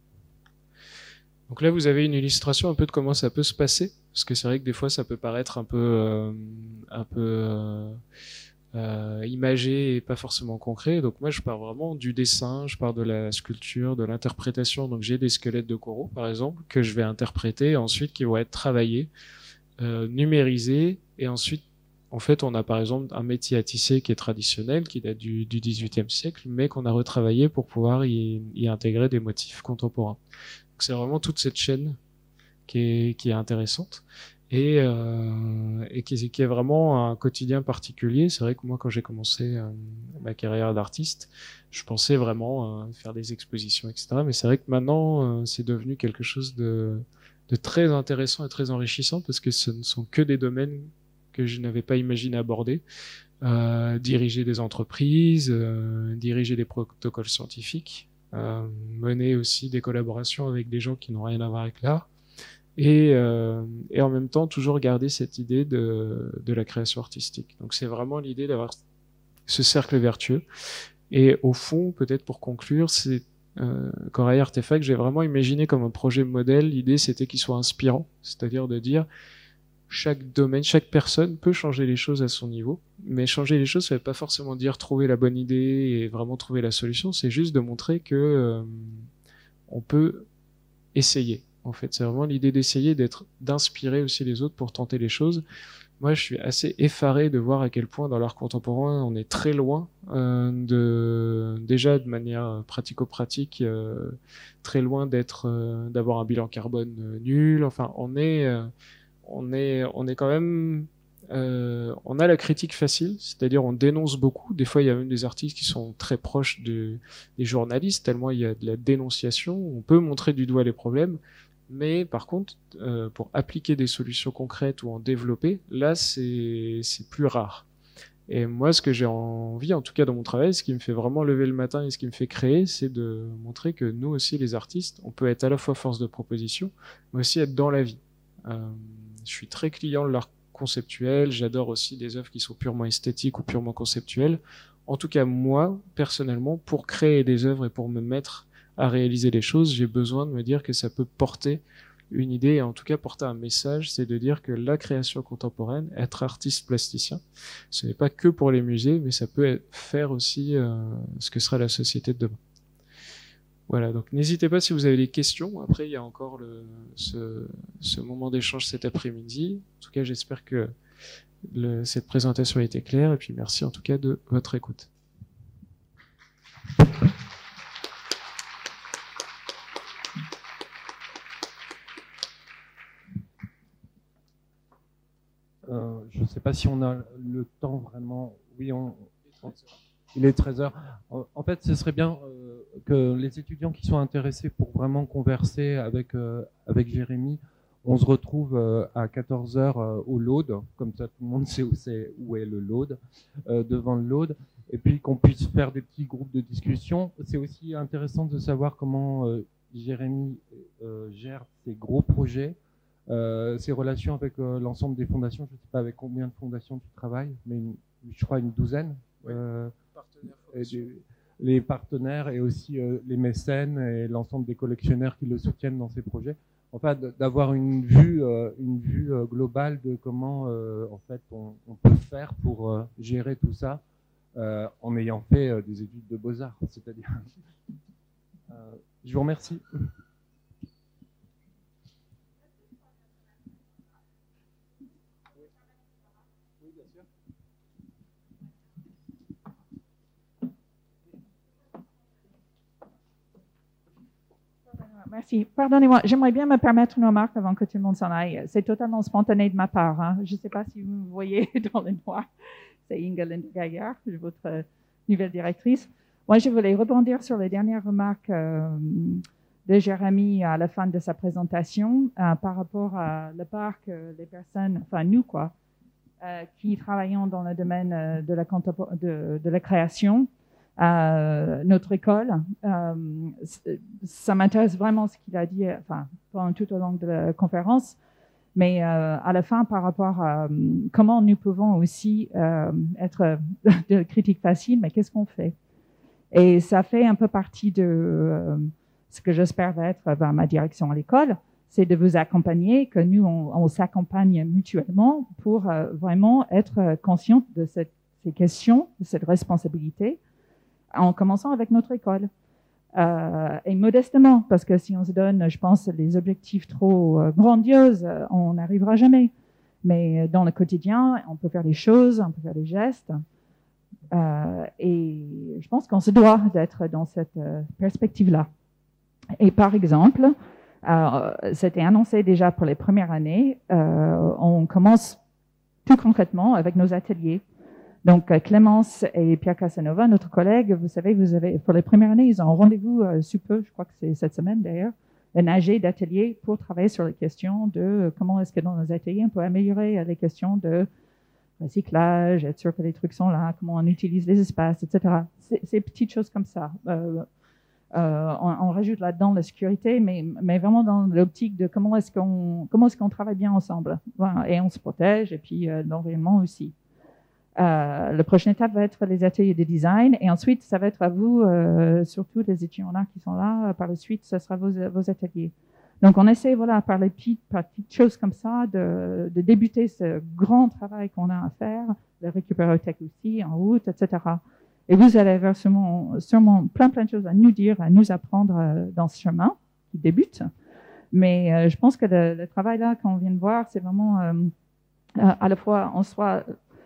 Donc là, vous avez une illustration un peu de comment ça peut se passer, parce que c'est vrai que des fois, ça peut paraître un peu, euh, un peu euh, euh, imagé et pas forcément concret. Donc moi, je pars vraiment du dessin, je pars de la sculpture, de l'interprétation. Donc j'ai des squelettes de coraux, par exemple, que je vais interpréter, ensuite qui vont être travaillés, euh, numérisés, et ensuite, en fait, on a par exemple un métier à tisser qui est traditionnel, qui date du, du dix-huitième siècle, mais qu'on a retravaillé pour pouvoir y, y intégrer des motifs contemporains. C'est vraiment toute cette chaîne qui est, qui est intéressante et, euh, et qui, qui est vraiment un quotidien particulier. C'est vrai que moi, quand j'ai commencé euh, ma carrière d'artiste, je pensais vraiment euh, faire des expositions, et cetera. Mais c'est vrai que maintenant, euh, c'est devenu quelque chose de, de très intéressant et très enrichissant parce que ce ne sont que des domaines que je n'avais pas imaginé aborder. Euh, diriger des entreprises, euh, diriger des protocoles scientifiques, Euh, mener aussi des collaborations avec des gens qui n'ont rien à voir avec l'art et, euh, et en même temps toujours garder cette idée de, de la création artistique. Donc c'est vraiment l'idée d'avoir ce cercle vertueux et au fond, peut-être pour conclure, c'est euh, Corail Artefact, j'ai vraiment imaginé comme un projet modèle, l'idée c'était qu'il soit inspirant, c'est-à-dire de dire chaque domaine, chaque personne peut changer les choses à son niveau, mais changer les choses, ça ne veut pas forcément dire trouver la bonne idée et vraiment trouver la solution, c'est juste de montrer que euh, on peut essayer. En fait, c'est vraiment l'idée d'essayer, d'être, d'inspirer aussi les autres pour tenter les choses. Moi, je suis assez effaré de voir à quel point dans l'art contemporain, on est très loin euh, de, déjà de manière pratico-pratique, euh, très loin d'être, euh, d'avoir un bilan carbone euh, nul. Enfin, on est euh, on est, on est quand même, euh, on a la critique facile, c'est-à-dire on dénonce beaucoup. Des fois, il y a même des artistes qui sont très proches de, des journalistes, tellement il y a de la dénonciation. On peut montrer du doigt les problèmes, mais par contre, euh, pour appliquer des solutions concrètes ou en développer, là, c'est, c'est plus rare. Et moi, ce que j'ai envie, en tout cas dans mon travail, ce qui me fait vraiment lever le matin et ce qui me fait créer, c'est de montrer que nous aussi, les artistes, on peut être à la fois force de proposition, mais aussi être dans la vie. Euh, je suis très client de l'art conceptuel, j'adore aussi des œuvres qui sont purement esthétiques ou purement conceptuelles. En tout cas, moi, personnellement, pour créer des œuvres et pour me mettre à réaliser les choses, j'ai besoin de me dire que ça peut porter une idée et en tout cas porter un message, c'est de dire que la création contemporaine, être artiste plasticien, ce n'est pas que pour les musées, mais ça peut faire aussi euh, ce que sera la société de demain. Voilà, donc n'hésitez pas si vous avez des questions. Après, il y a encore le, ce, ce moment d'échange cet après-midi. En tout cas, j'espère que le, cette présentation a été claire. Et puis, merci en tout cas de votre écoute. Euh, je ne sais pas si on a le temps vraiment. Oui, on, on, il est treize heures. En fait, ce serait bien euh, que les étudiants qui sont intéressés pour vraiment converser avec, euh, avec Jérémy, on se retrouve euh, à quatorze heures euh, au Laude, comme ça tout le monde sait où, c'est, où est le Laude, euh, devant le Laude, et puis qu'on puisse faire des petits groupes de discussion. C'est aussi intéressant de savoir comment euh, Jérémy euh, gère ses gros projets, euh, ses relations avec euh, l'ensemble des fondations. Je ne sais pas avec combien de fondations tu travailles, mais une, je crois une douzaine. Oui. Euh, Et des, les partenaires et aussi euh, les mécènes et l'ensemble des collectionneurs qui le soutiennent dans ces projets. En fait, d'avoir une vue, euh, une vue euh, globale de comment euh, en fait on, on peut faire pour euh, gérer tout ça euh, en ayant fait euh, des études de beaux-arts. C'est-à-dire, euh, je vous remercie. Oui, bien sûr. Merci. Pardonnez-moi, j'aimerais bien me permettre une remarque avant que tout le monde s'en aille. C'est totalement spontané de ma part. Hein. Je ne sais pas si vous me voyez dans le noir. C'est Inga Lindegaillard, votre nouvelle directrice. Moi, je voulais rebondir sur les dernières remarques euh, de Jérémy à la fin de sa présentation euh, par rapport à la part que les personnes, enfin nous quoi, euh, qui travaillons dans le domaine euh, de, la de, de la création, euh, notre école, euh, ça m'intéresse vraiment ce qu'il a dit, enfin pendant tout au long de la conférence, mais euh, à la fin par rapport à euh, comment nous pouvons aussi euh, être de critique facile, mais qu'est-ce qu'on fait? Et ça fait un peu partie de euh, ce que j'espère va être ben, ma direction à l'école, c'est de vous accompagner, que nous, on, on s'accompagne mutuellement pour euh, vraiment être conscient de cette, ces questions, de cette responsabilité, en commençant avec notre école. Euh, et modestement, parce que si on se donne, je pense, les objectifs trop euh, grandioses, on n'arrivera jamais. Mais dans le quotidien, on peut faire des choses, on peut faire des gestes. Euh, et je pense qu'on se doit d'être dans cette euh, perspective-là. Et par exemple, euh, c'était annoncé déjà pour les premières années, euh, on commence tout concrètement avec nos ateliers. Donc Clémence et Pierre Casanova, notre collègue, vous savez, vous avez pour les premières années, ils ont rendez-vous euh, sous peu, je crois que c'est cette semaine d'ailleurs, un A G d'atelier pour travailler sur les questions de comment est-ce que dans nos ateliers on peut améliorer les questions de recyclage, être sûr que les trucs sont là, comment on utilise les espaces, et cetera. Ces petites choses comme ça. Euh, euh, on, on rajoute là-dedans la sécurité, mais, mais vraiment dans l'optique de comment est-ce qu'on comment est-ce qu'on travaille bien ensemble. Voilà, et on se protège, et puis euh, l'environnement aussi. Euh, la prochaine étape va être les ateliers de design, et ensuite, ça va être à vous, euh, surtout les étudiants là qui sont là, par la suite, ce sera vos, vos ateliers. Donc, on essaie, voilà, par les petites, par petites choses comme ça, de, de débuter ce grand travail qu'on a à faire, de récupérer tech aussi, en route, et cetera. Et vous allez avoir sûrement, sûrement plein, plein de choses à nous dire, à nous apprendre euh, dans ce chemin qui débute. Mais euh, je pense que le, le travail là qu'on vient de voir, c'est vraiment euh, à la fois en soi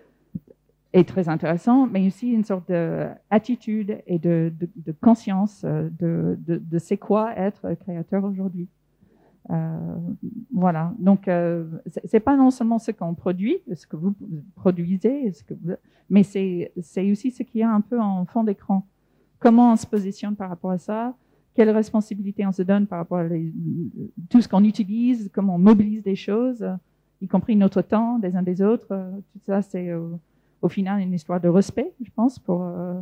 est très intéressant, mais aussi une sorte d'attitude et de, de, de conscience de, de, de c'est quoi être créateur aujourd'hui. Euh, voilà. Donc, euh, c'est pas non seulement ce qu'on produit, ce que vous produisez, ce que vous, mais c'est c'est aussi ce qu'il y a un peu en fond d'écran. Comment on se positionne par rapport à ça? Quelle responsabilité on se donne par rapport à les, tout ce qu'on utilise? Comment on mobilise des choses, y compris notre temps des uns des autres? Tout ça, c'est euh, au final une histoire de respect, je pense, pour euh,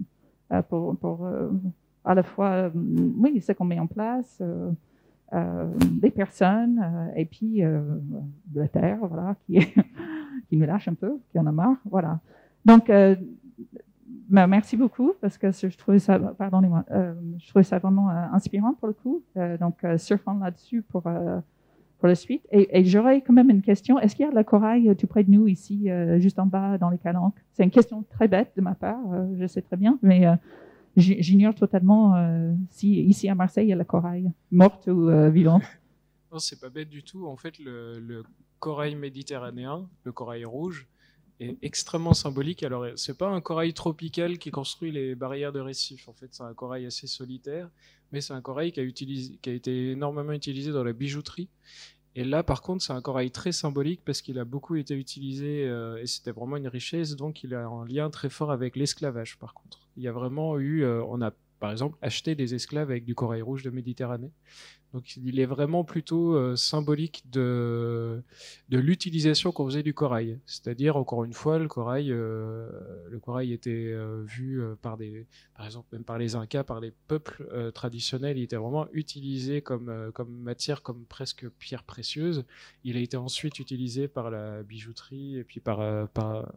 pour, pour euh, à la fois euh, oui ce qu'on met en place. Euh, Euh, des personnes euh, et puis euh, de la terre, voilà, qui, qui nous lâche un peu, qui en a marre, voilà. Donc, euh, ben, merci beaucoup parce que je trouvais ça, pardonnez-moi, euh, je trouvais ça vraiment euh, inspirant pour le coup. Euh, donc, euh, surfant là-dessus pour euh, pour la suite. Et, et j'aurais quand même une question. Est-ce qu'il y a de la corail tout près de nous ici, euh, juste en bas dans les calanques? C'est une question très bête de ma part, euh, je sais très bien, mais euh, j'ignore totalement euh, si ici à Marseille il y a la corail, morte ou euh, vivante. Non, c'est pas bête du tout. En fait, le, le corail méditerranéen, le corail rouge, est extrêmement symbolique. Alors, c'est pas un corail tropical qui construit les barrières de récifs. En fait, c'est un corail assez solitaire, mais c'est un corail qui a, utilisé, qui a été énormément utilisé dans la bijouterie. Et là, par contre, c'est un corail très symbolique parce qu'il a beaucoup été utilisé euh, et c'était vraiment une richesse. Donc, il a un lien très fort avec l'esclavage, par contre. Il y a vraiment eu, euh, on a par exemple acheté des esclaves avec du corail rouge de Méditerranée. Donc, il est vraiment plutôt euh, symbolique de, de l'utilisation qu'on faisait du corail. C'est-à-dire, encore une fois, le corail, euh, le corail était euh, vu euh, par des, par exemple, même par les Incas, par les peuples euh, traditionnels. Il était vraiment utilisé comme, euh, comme matière, comme presque pierre précieuse. Il a été ensuite utilisé par la bijouterie et puis par, euh, par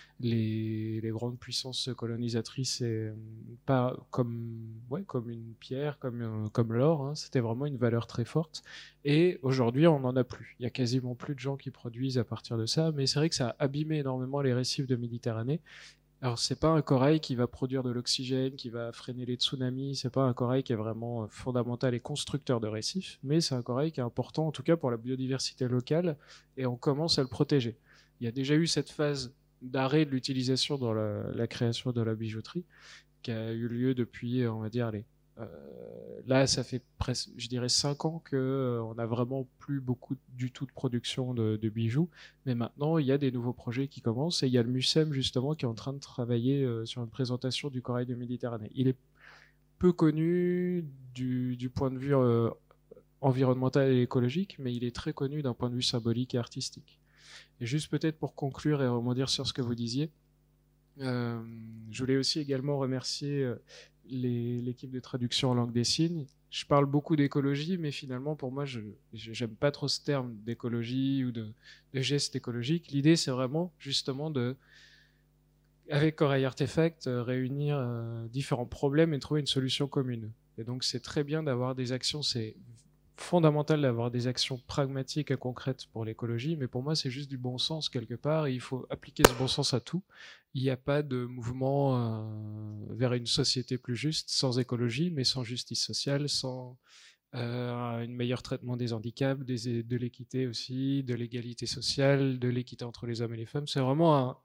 les, les grandes puissances colonisatrices et pas comme, ouais, comme une pierre, comme, euh, comme l'or. Hein. C'était vraiment une valeur très forte. Et aujourd'hui, on n'en a plus. Il y a quasiment plus de gens qui produisent à partir de ça. Mais c'est vrai que ça a abîmé énormément les récifs de Méditerranée. Alors, c'est pas un corail qui va produire de l'oxygène, qui va freiner les tsunamis. C'est pas un corail qui est vraiment fondamental et constructeur de récifs. Mais c'est un corail qui est important, en tout cas pour la biodiversité locale. Et on commence à le protéger. Il y a déjà eu cette phase d'arrêt de l'utilisation dans la, la création de la bijouterie qui a eu lieu depuis, on va dire, les Euh, là, ça fait presque, je dirais, cinq ans que euh, on n'a vraiment plus beaucoup du tout de production de, de bijoux. Mais maintenant, il y a des nouveaux projets qui commencent et il y a le MUSEM justement qui est en train de travailler euh, sur une présentation du corail de Méditerranée. Il est peu connu du, du point de vue euh, environnemental et écologique, mais il est très connu d'un point de vue symbolique et artistique. Et juste peut-être pour conclure et rebondir sur ce que vous disiez, euh, je voulais aussi également remercier euh, l'équipe de traduction en langue des signes. Je parle beaucoup d'écologie, mais finalement, pour moi, je n'aime pas trop ce terme d'écologie ou de, de geste écologique. L'idée, c'est vraiment justement de, avec Corail Artefact, euh, réunir euh, différents problèmes et trouver une solution commune. Et donc, c'est très bien d'avoir des actions, c'est fondamental d'avoir des actions pragmatiques et concrètes pour l'écologie, mais pour moi, c'est juste du bon sens quelque part, et il faut appliquer ce bon sens à tout. Il n'y a pas de mouvement euh, vers une société plus juste sans écologie, mais sans justice sociale, sans euh, un meilleur traitement des handicaps, des, de l'équité aussi, de l'égalité sociale, de l'équité entre les hommes et les femmes. C'est vraiment un...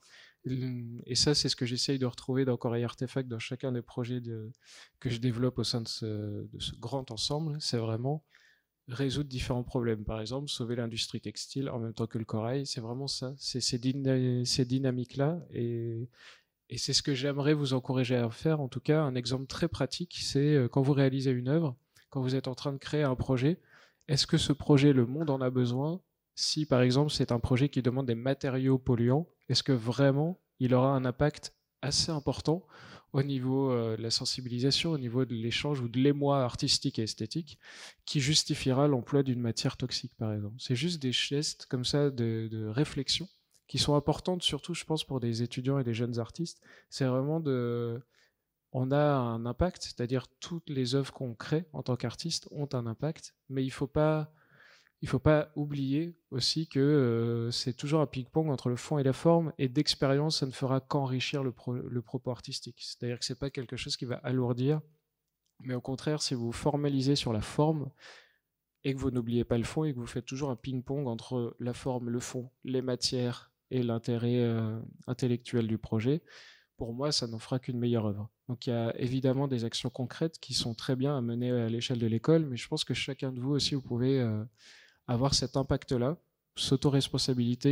Et ça, c'est ce que j'essaye de retrouver dans Corail Artefact, dans chacun des projets de, que je développe au sein de ce, de ce grand ensemble. C'est vraiment résoudre différents problèmes. Par exemple, sauver l'industrie textile en même temps que le corail. C'est vraiment ça. C'est ces, dyna ces dynamiques-là. Et, et c'est ce que j'aimerais vous encourager à faire. En tout cas, un exemple très pratique, c'est quand vous réalisez une œuvre, quand vous êtes en train de créer un projet, est-ce que ce projet, le monde en a besoin? Si, par exemple, c'est un projet qui demande des matériaux polluants, est-ce que vraiment il aura un impact assez important au niveau euh, de la sensibilisation, au niveau de l'échange ou de l'émoi artistique et esthétique, qui justifiera l'emploi d'une matière toxique, par exemple. C'est juste des gestes comme ça de, de réflexion qui sont importantes, surtout, je pense, pour des étudiants et des jeunes artistes. C'est vraiment de... On a un impact, c'est-à-dire toutes les œuvres qu'on crée en tant qu'artiste ont un impact, mais il ne faut pas... Il ne faut pas oublier aussi que euh, c'est toujours un ping-pong entre le fond et la forme, et d'expérience, ça ne fera qu'enrichir le, pro le propos artistique. C'est-à-dire que ce n'est pas quelque chose qui va alourdir, mais au contraire, si vous formalisez sur la forme, et que vous n'oubliez pas le fond, et que vous faites toujours un ping-pong entre la forme, le fond, les matières et l'intérêt euh, intellectuel du projet, pour moi, ça n'en fera qu'une meilleure œuvre. Donc il y a évidemment des actions concrètes qui sont très bien à mener à l'échelle de l'école, mais je pense que chacun de vous aussi, vous pouvez... Euh, avoir cet impact-là, s'auto-responsabiliser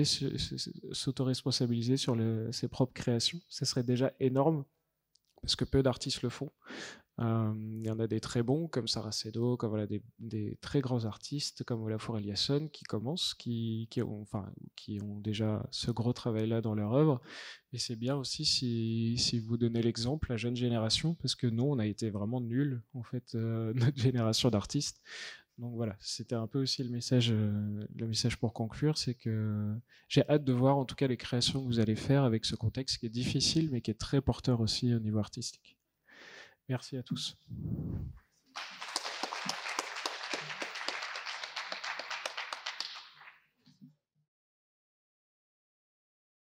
sur le, ses propres créations, ça serait déjà énorme, parce que peu d'artistes le font. Euh, il y en a des très bons, comme Sarah Seydoux, comme voilà, des, des très grands artistes, comme Olafur Eliasson, qui commencent, qui, qui, ont, enfin, qui ont déjà ce gros travail-là dans leur œuvre. Et c'est bien aussi si, si vous donnez l'exemple, la jeune génération, parce que nous, on a été vraiment nuls, en fait, euh, notre génération d'artistes. Donc voilà, c'était un peu aussi le message, euh, le message pour conclure, c'est que j'ai hâte de voir en tout cas les créations que vous allez faire avec ce contexte qui est difficile mais qui est très porteur aussi au niveau artistique. Merci à tous.